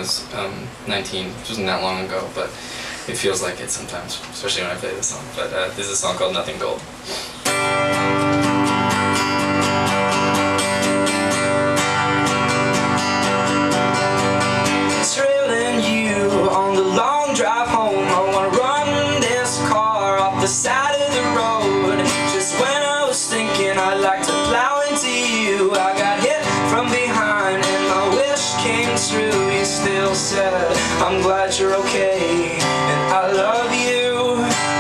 was 19, which wasn't that long ago, but it feels like it sometimes, especially when I play this song. But this is a song called Nothing Gold. Trailing you on the long drive home, I wanna run this car off the side of the road. Just when I was thinking I'd like to plow into you, I got hit from behind and my wish came true. You still said, I'm glad you're okay and I love you.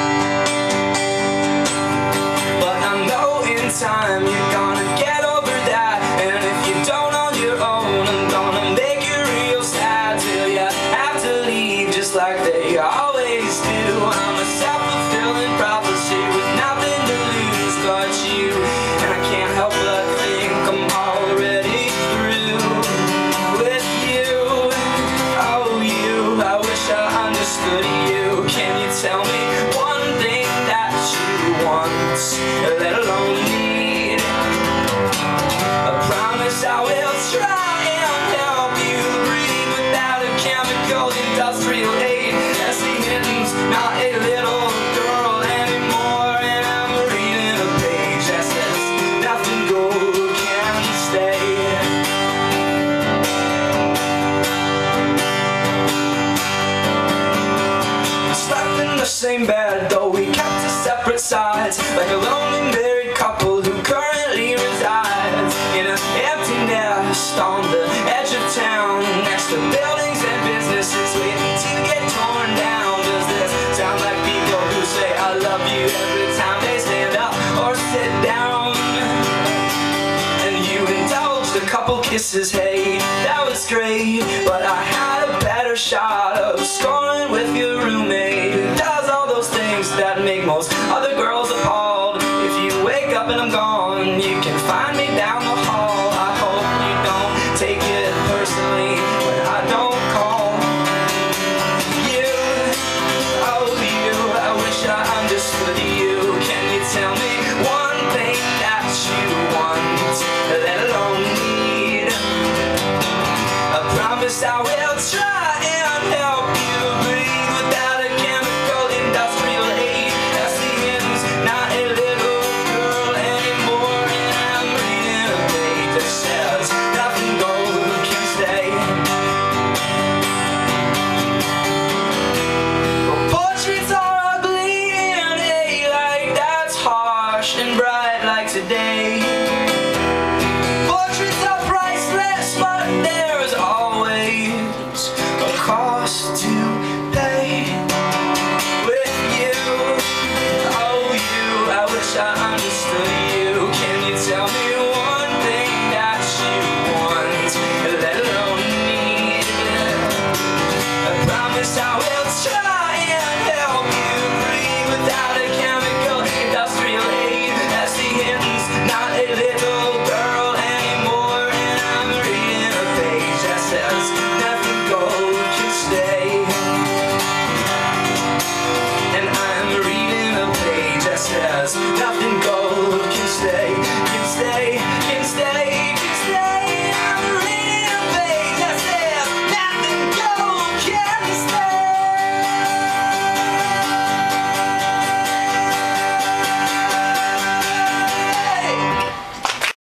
But I know in time you're gonna get over that, and if you don't on your own, I'm gonna make you real sad till you have to leave, just like they always do. I'm a self-fulfilling prophecy with nothing to lose but you, and I can't help but think I'm already through with you. Oh, you, I wish I understood you. Can you tell me one thing that you want, let alone need? I promise I will try and help you breathe without a chemical industrial aid. As the end's not a little girl anymore, and I'm reading a page that says nothing gold can stay. We slept in the same bed, though we kept to separate sides, like a lonely married couple who currently resides in an empty nest on the edge of town, next to buildings and businesses waiting to get torn down. Does this sound like people who say I love you every time they stand up or sit down? And you indulged a couple kisses, hey, that was great, but I had a better shot of scoring with your roommate, who does all those things that make most other girls appalled. If you wake up and I'm gone, you can find me down the hall. I hope you don't take it personally when I don't call you. Oh, you, I wish I understood you. Can you tell me one thing that you want, let alone need? I promise I will try and help you breathe without a chemical industrial aid. As the end's not a little girl anymore, and I'm reading a page that says nothing gold can stay. Well, portraits are ugly in a light that's harsh and bright like today. Portraits are priceless, but there's always a cost to